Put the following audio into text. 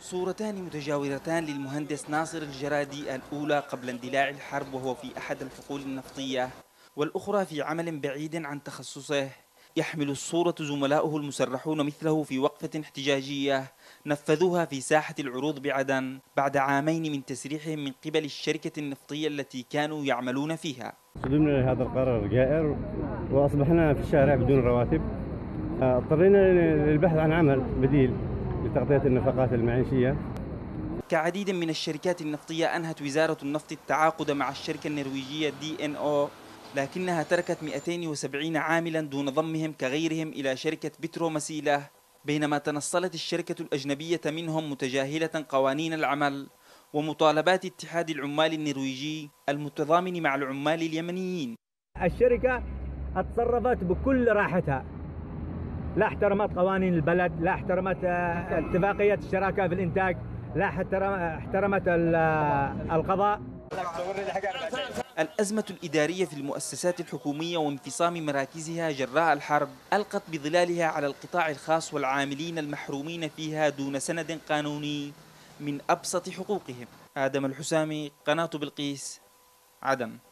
صورتان متجاورتان للمهندس ناصر الجرادي، الأولى قبل اندلاع الحرب وهو في أحد الحقول النفطية، والأخرى في عمل بعيد عن تخصصه. يحمل الصورة زملاؤه المسرحون مثله في وقفة احتجاجية نفذوها في ساحة العروض بعدن بعد عامين من تسريحهم من قبل الشركة النفطية التي كانوا يعملون فيها. صدمنا لهذا القرار الجائر وأصبحنا في الشارع بدون رواتب. اضطرينا للبحث عن عمل بديل لتغطية النفقات المعيشية. كعديد من الشركات النفطية أنهت وزارة النفط التعاقد مع الشركة النرويجية DNO، لكنها تركت 270 عاملا دون ضمهم كغيرهم إلى شركة بترو مسيلة، بينما تنصلت الشركة الأجنبية منهم متجاهلة قوانين العمل ومطالبات اتحاد العمال النرويجي المتضامن مع العمال اليمنيين. الشركة اتصرفت بكل راحتها، لا احترمت قوانين البلد، لا احترمت اتفاقية الشراكة في الإنتاج، لا احترمت القضاء. الأزمة الإدارية في المؤسسات الحكومية وانفصام مراكزها جراء الحرب ألقت بظلالها على القطاع الخاص والعاملين المحرومين فيها دون سند قانوني من أبسط حقوقهم. آدم الحسامي، قناة بلقيس، عدن.